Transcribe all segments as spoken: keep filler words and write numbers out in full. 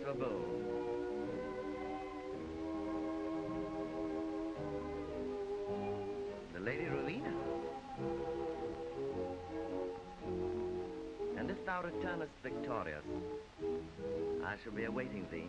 a bull. The Lady Rowena. And if thou returnest victorious, I shall be awaiting thee.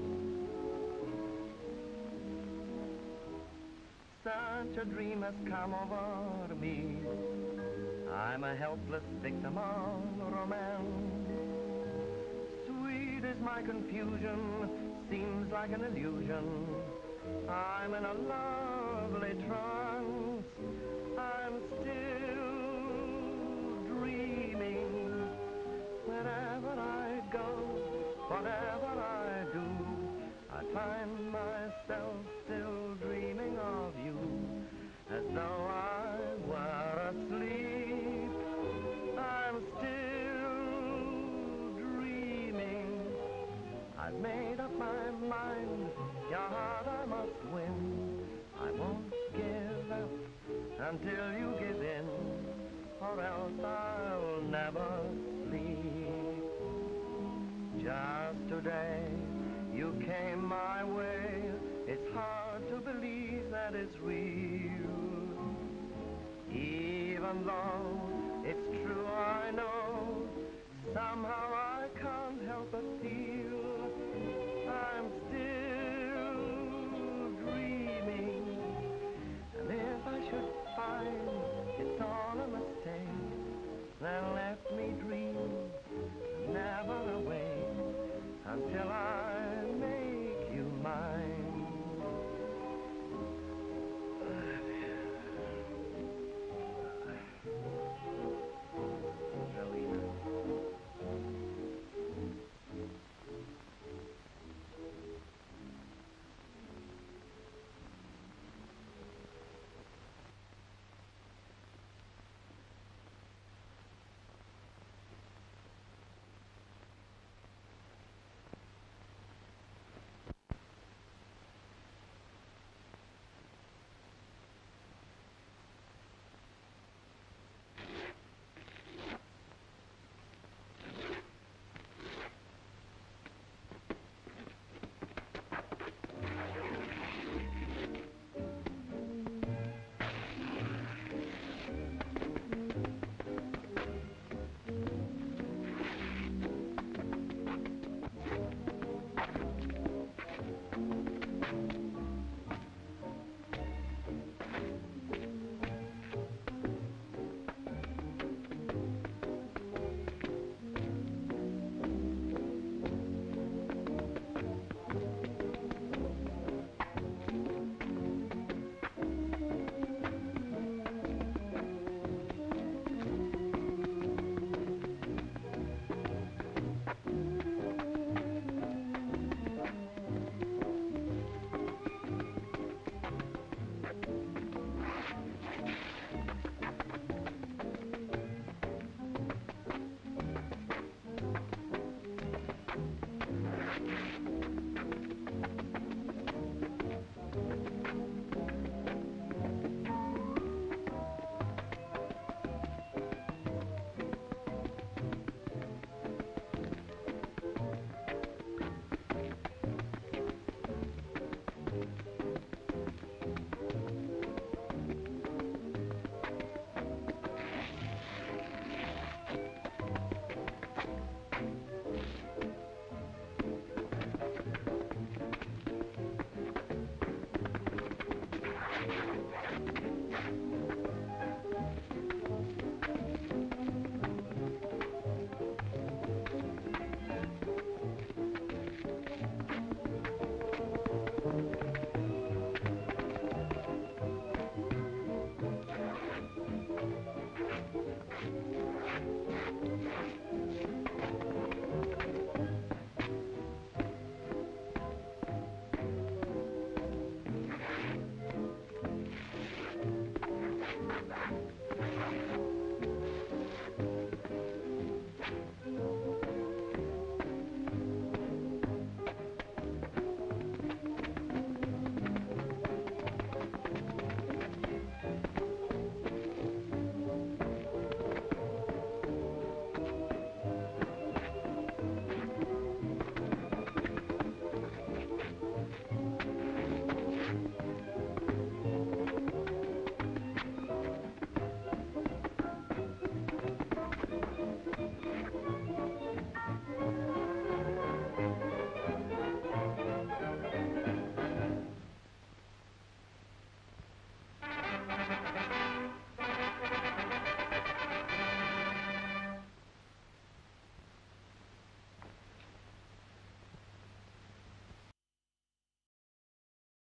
Such a dream has come over me. I'm a helpless victim of romance. Sweet is my confusion, seems like an illusion. I'm in a lovely trance. I'm still dreaming. Wherever I go, whatever I do, I find myself still dreaming of you, as though I were asleep. I'm still dreaming. I've made up my mind, your heart I must win. I won't give up until you give in, or else I'll never sleep. Just today you came my way. It's hard to believe that it's real. Even though it's true, I know, somehow I can't help but feel I'm still dreaming. And if I should find it's all a mistake, then let me dream, never awake, until I make you mine.